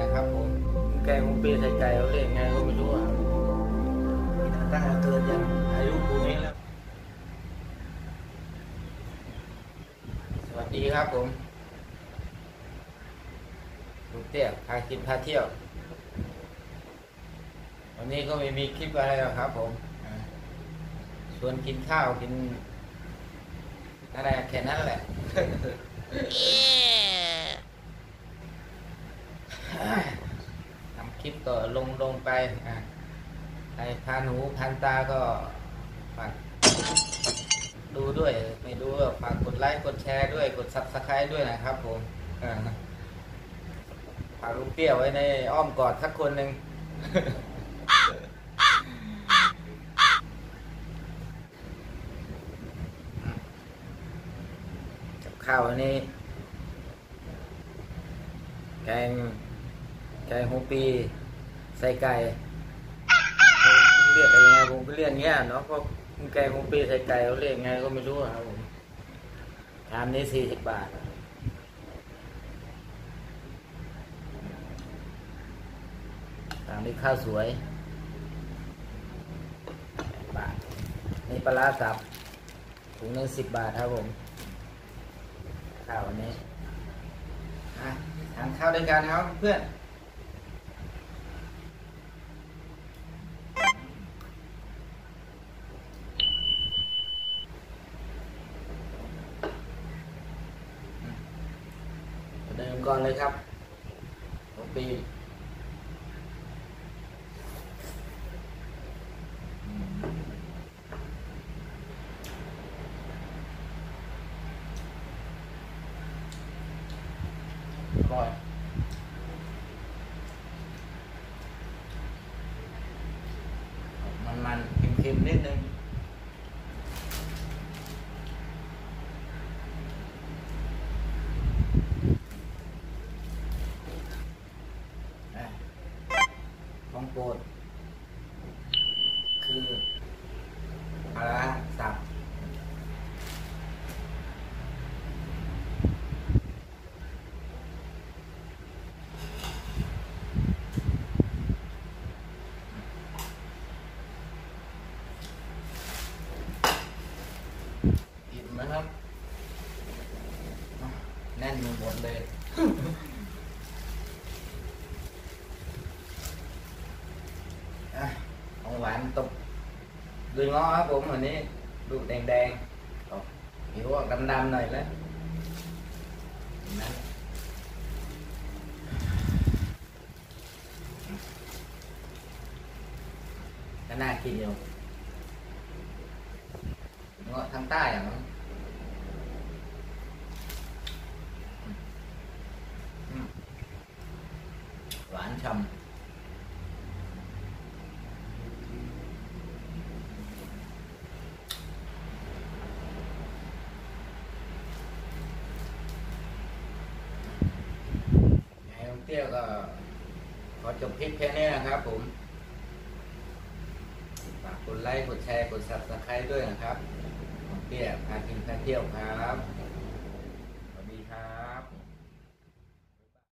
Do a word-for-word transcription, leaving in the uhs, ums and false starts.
นะครับผมไก่ผมปีใส่ไก่เขาเรียกไงก็ไม่รู้อ่ะตั้งแต่เกิดยังอายุปูนี้แล้วสวัสดีครับผมลูกเตี้ยพากินพาเที่ยววันนี้ก็ไม่มีคลิปอะไรหรอกครับผมชวนกินข้าวกินอะไรแค่นั้นแหละ ทำคลิปก็ลงลงไปใครพานหูพานตาก็ฝากดูด้วยไม่ดูก็ฝากกดไลค์กดแชร์ด้วยกดซับสไครต์ด้วยนะครับผมฝากลูกเตี้ยไว้ในอ้อมกอดสักคนหนึ่ง กับข้าววันนี้แกงไก่หัวปีใส่ไก่เรียกอะไรไงผมก็เรียกเงี้ยเนาะเพราะไก่หัวปีใส่ไก่เขาเรียกไงก็ไม่รู้ครับผมชามนี้สี่สิบบาทตามนี้ข้าวสวยบาทนี่ปลาร้าสับถุงหนึ่งสิบบาทครับผมข้าววันนี้ทานข้าวด้วยกันครับเพื่อนเดิมก่อนเลยครับหัวปีอร่อยมันมันเค็มๆนิดนึงของโปรดคือปลาร้าสับอิ่มไหมครับแน่นหมดเลยของหวานตบดูง้อครับผมวันนี้ดูแดงๆผิวออกดำๆหน่อยแล้วก็น่ากินอยู่เงาะทางใต้อะมั้งหวานฉ่ำเตี้ยก็ขอจบคลิปแค่นี้นะครับผมฝากกดไลค์กดแชร์กดซับสไครต์ด้วยนะครับเตี้ยพากินพาเที่ยวครับ